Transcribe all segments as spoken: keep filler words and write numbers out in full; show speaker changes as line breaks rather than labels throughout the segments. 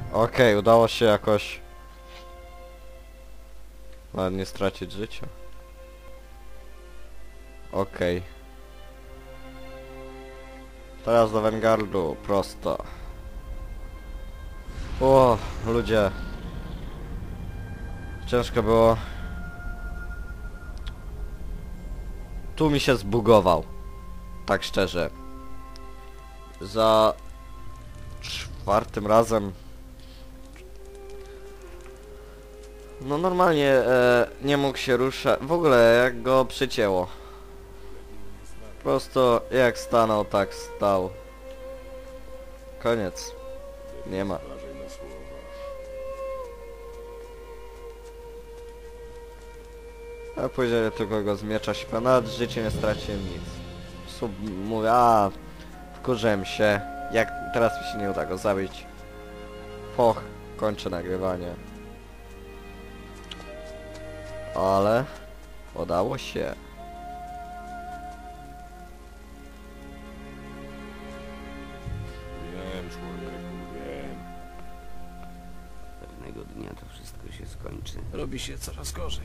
Okej, udało się jakoś ale nie stracić życia. Okej. Teraz do Vanguardu, prosto. O, ludzie. Ciężko było. Tu mi się zbugował. Tak szczerze. Za czwartym razem. No normalnie e, nie mógł się ruszać. W ogóle jak go przycięło. Prosto jak stanął, tak stał. Koniec. Nie ma. A później tylko go z miecza śpia. Nawet w życiu nie straciłem nic. Sub mówię, a wkurzyłem się. Jak teraz mi się nie uda go zabić. Foch, kończę nagrywanie. Ale udało się.
Wiem, człowieku, wiem.
Pewnego dnia to wszystko się skończy.
Robi się coraz gorzej.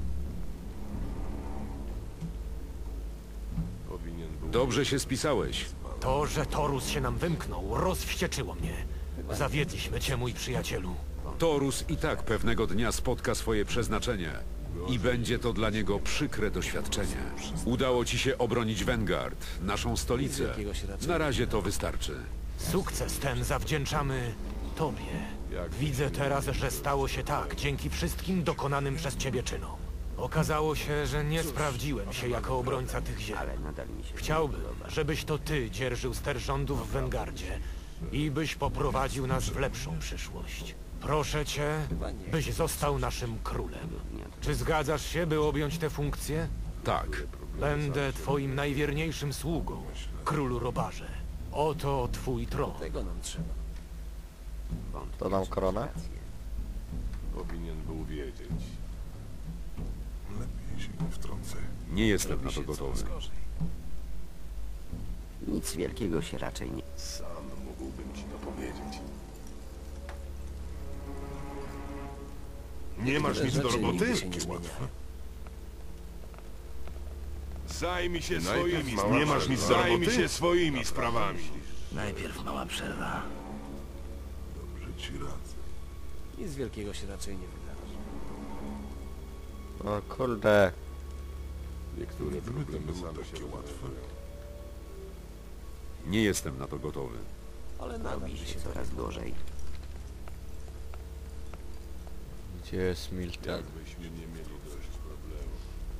Powinien był...
Dobrze się spisałeś.
To, że Torus się nam wymknął, rozwścieczyło mnie. Zawiedliśmy cię, mój przyjacielu.
Torus i tak pewnego dnia spotka swoje przeznaczenie. I będzie to dla niego przykre doświadczenie. Udało ci się obronić Vanguard, naszą stolicę. Na razie to wystarczy.
Sukces ten zawdzięczamy tobie. Widzę teraz, że stało się tak, dzięki wszystkim dokonanym przez ciebie czynom. Okazało się, że nie sprawdziłem się jako obrońca tych ziem.
Ale nadal mi się
Chciałbym, żebyś to ty dzierżył ster rządów w Vanguardzie i byś poprowadził nas w lepszą przyszłość. Proszę cię, byś został naszym królem. Czy zgadzasz się, by objąć tę funkcję?
Tak.
Będę twoim najwierniejszym sługą, królu Robarze. Oto twój tron.
Tego nam trzeba.
wątpię,
To dam
że
koronę?
masz rację.
Powinien był wiedzieć.
Lepiej się nie wtrącę.
Nie jestem na
Robi
to
się
gotowy.
coraz gorzej.
Nic wielkiego się raczej nie...
Sam mógłbym ci to powiedzieć.
Nie masz nic do roboty?
Zajmij się
Najpierw
swoimi
mała
Nie masz
przerwa.
nic Zajmij się swoimi sprawami.
Najpierw mała przerwa.
Dobrze ci radzę.
Nic wielkiego się raczej nie wydarzy.
O kurde.
Niektóre
Gdyby to
problemy
było
same się
takie łatwe.
Nie jestem na to gotowy.
Ale nadal
Robi
się
się coraz gorzej.
Gdzie jest Milton?
Jakbyśmy nie mieli dość problemów.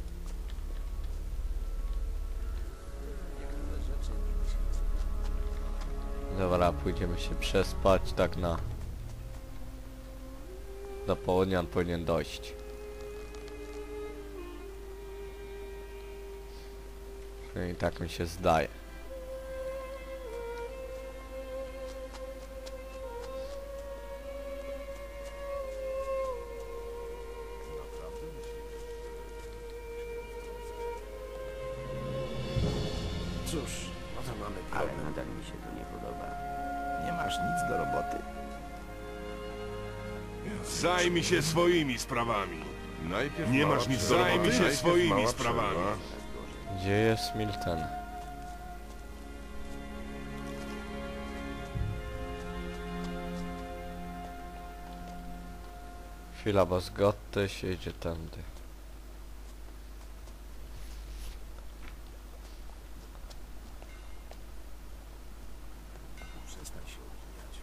Niektóre rzeczy nigdy się nie
Dobra, pójdziemy się przespać tak na... Do południa on powinien dojść. Przynajmniej tak mi się zdaje.
Cóż, no to mamy
Ale
problem.
nadal mi się to nie podoba.
Nie masz nic do roboty?
Zajmij się swoimi sprawami.
Najpierw
Nie
mała
masz nic do
przerwa.
roboty? Zajmij się
Najpierw
swoimi
mała
sprawami.
przerwa.
Gdzie jest Milton? Chwila, bo zgoty się idzie tędy.
Przestań się obwiniać.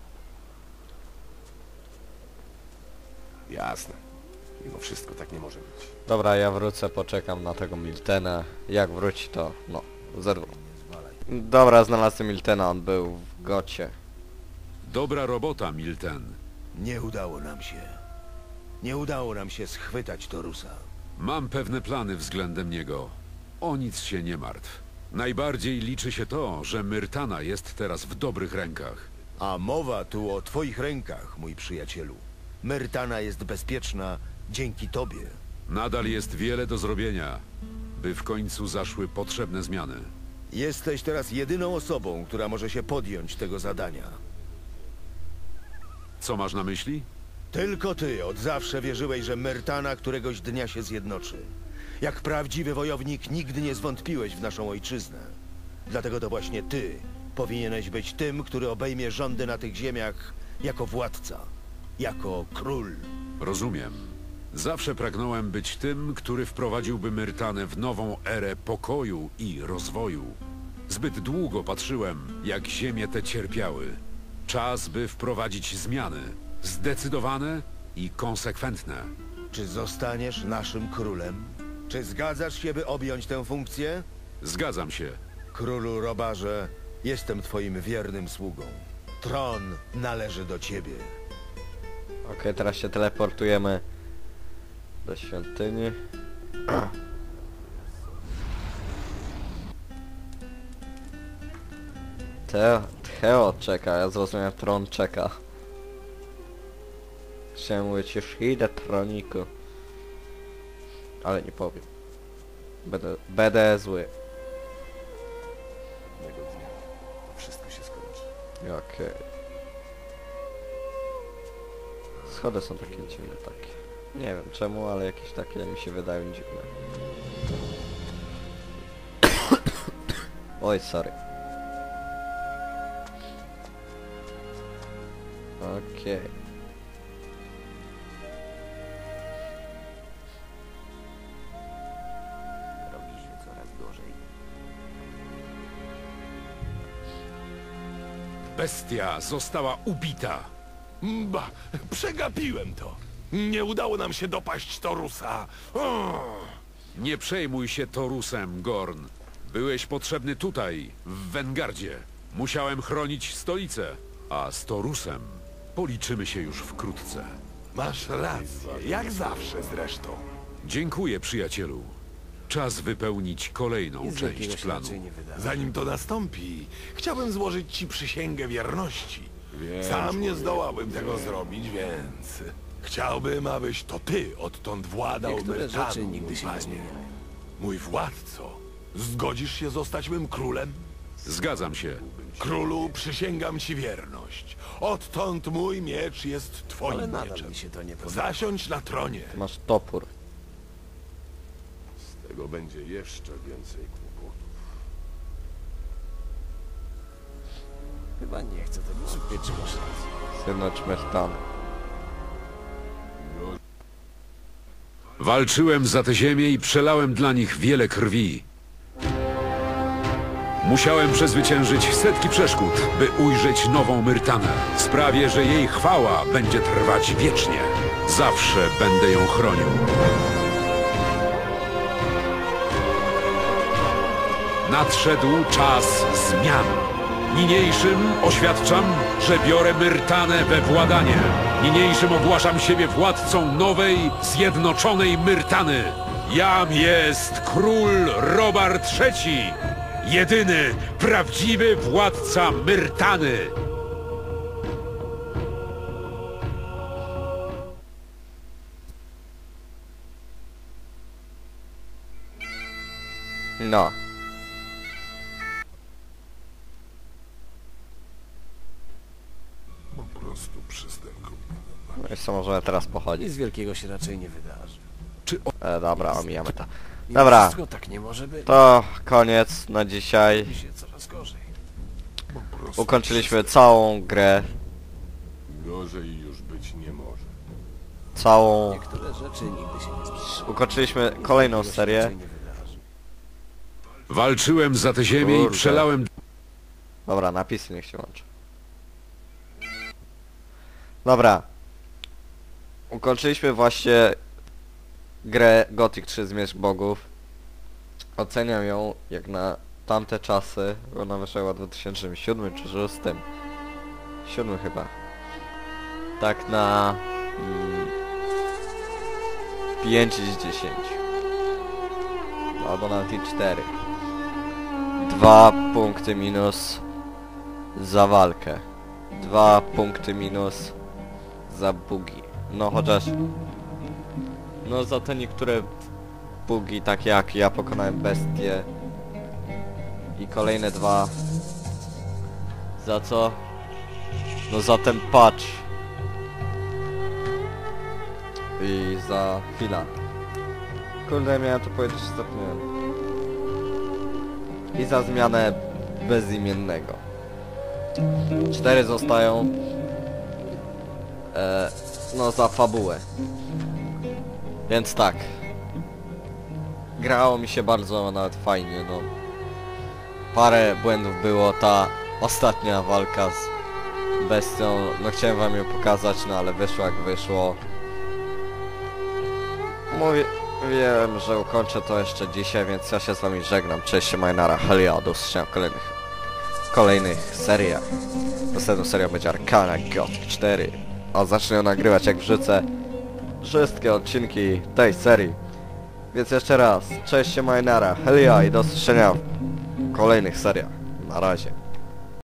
Jasne. Mimo wszystko tak nie może być.
Dobra, ja wrócę, poczekam na tego Miltena. Jak wróci to, no, zerwę. Dobra, znalazłem Miltena, on był w gocie.
Dobra robota, Milten.
Nie udało nam się. Nie udało nam się schwytać Torusa.
Mam pewne plany względem niego. O nic się nie martw. Najbardziej liczy się to, że Myrtana jest teraz w dobrych rękach.
A mowa tu o twoich rękach, mój przyjacielu. Myrtana jest bezpieczna dzięki tobie.
Nadal jest wiele do zrobienia, by w końcu zaszły potrzebne zmiany.
Jesteś teraz jedyną osobą, która może się podjąć tego zadania.
Co masz na myśli?
Tylko ty od zawsze wierzyłeś, że Myrtana któregoś dnia się zjednoczy. Jak prawdziwy wojownik nigdy nie zwątpiłeś w naszą ojczyznę. Dlatego to właśnie ty powinieneś być tym, który obejmie rządy na tych ziemiach jako władca, jako król.
Rozumiem. Zawsze pragnąłem być tym, który wprowadziłby Myrtanę w nową erę pokoju i rozwoju. Zbyt długo patrzyłem, jak ziemie te cierpiały. Czas, by wprowadzić zmiany. Zdecydowane i konsekwentne.
Czy zostaniesz naszym królem? Czy zgadzasz się, by objąć tę funkcję?
Zgadzam się.
Królu Robarze, jestem twoim wiernym sługą. Tron należy do ciebie.
Okej, teraz się teleportujemy do świątyni. Te, Theo czeka, ja zrozumiałem, tron czeka. Chciałem mówić, już idę, troniku. Ale nie powiem. Będę, będę zły.
Jednego dnia to wszystko się skończy.
Okej. Schody są takie dziwne, takie. Nie wiem czemu, ale jakieś takie mi się wydają dziwne. Oj, sorry. Okej.
Robi się coraz gorzej.
Bestia została ubita.
Ba, przegapiłem to. Nie udało nam się dopaść Torusa. O!
Nie przejmuj się Torusem, Gorn. Byłeś potrzebny tutaj, w Wengardzie. Musiałem chronić stolicę, a z Torusem policzymy się już wkrótce.
Masz rację, jak zawsze zresztą.
Dziękuję, przyjacielu. Czas wypełnić kolejną
Nic wielkiego
część
się
planu.
raczej nie wydarzy.
Zanim to nastąpi, chciałbym złożyć ci przysięgę wierności. Sam nie zdołałbym tego zrobić, więc chciałbym, abyś to ty odtąd władał
Niektóre
Myrtaną,
rzeczy nigdy się nie
panie.
zmieniają.
Mój władco, zgodzisz się zostać mym królem?
Zgadzam się.
Królu, przysięgam ci wierność. Odtąd mój miecz jest
Ale
twoim
nadal
mieczem.
mi się to nie podoba.
Zasiądź na tronie.
Masz topór.
Z tego będzie jeszcze więcej kłopotów.
Chyba nie chcę tego słuchać, czy masz rację.
Zjednocz Myrtanę.
Walczyłem za tę ziemię i przelałem dla nich wiele krwi. Musiałem przezwyciężyć setki przeszkód, by ujrzeć nową Myrtanę. Sprawię, że jej chwała będzie trwać wiecznie. Zawsze będę ją chronił. Nadszedł czas zmian. Niniejszym oświadczam, że biorę Myrtanę we władanie. Niniejszym ogłaszam siebie władcą nowej, zjednoczonej Myrtany. Jam jest król Robar trzeci. Jedyny, prawdziwy władca Myrtany.
No.
Po prostu przystępką.
No i co, możemy teraz pochodzić.
Nic wielkiego się raczej nie wydarzy.
E, dobra, omijamy to.
I
Dobra.
Wszystko tak nie może być.
To koniec na dzisiaj.
Robi się coraz gorzej.
Po prostu
Ukończyliśmy całą grę.
gorzej już być nie może.
Całą...
Niektóre rzeczy nigdy się nie zmieniają.
Ukończyliśmy kolejną
Wielkiego się
serię.
raczej nie wydarzy.
Walczyłem za tę ziemię i
Kurde.
przelałem...
Dobra, napisy niech się łączy. Dobra. Ukończyliśmy właśnie grę Gothic trzy Zmierzch Bogów. Oceniam ją jak na tamte czasy. Ona wyszła w dwa tysiące siódmym czy dwa tysiące szóstym. siódmym chyba. Tak na... Mm, pięć z dziesięciu. Albo nawet i cztery. Dwa punkty minus za walkę. Dwa punkty minus za bugi. No chociaż... No za te niektóre bugi, tak jak ja pokonałem bestię. I kolejne dwa. Za co? No za ten patch. I za chwilę. Kurde, miałem to powiedzieć, zapomniałem. I za zmianę bezimiennego. Cztery zostają. E, no za fabułę. Więc tak. Grało mi się bardzo nawet fajnie, no. Parę błędów było, ta ostatnia walka z bestią, no chciałem wam ją pokazać, no ale wyszło jak wyszło. Mówię, wiem, że ukończę to jeszcze dzisiaj, więc ja się z wami żegnam. Cześć, Majnara, Helia, do usłyszenia w kolejnych, kolejnych seriach. Następną serią będzie Arcana Gothic cztery, a zacznę ją nagrywać jak wrzucę wszystkie odcinki tej serii. Więc jeszcze raz, cześć, Majnara, Helia i do usłyszenia w kolejnych seriach. Na razie.